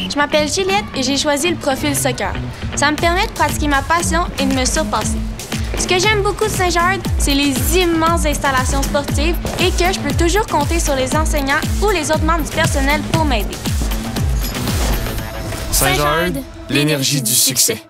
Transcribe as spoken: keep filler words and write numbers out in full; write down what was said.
Je m'appelle Juliette et j'ai choisi le Profil Soccer. Ça me permet de pratiquer ma passion et de me surpasser. Ce que j'aime beaucoup de Saint-Georges, c'est les immenses installations sportives et que je peux toujours compter sur les enseignants ou les autres membres du personnel pour m'aider. Saint-Georges, l'énergie du succès.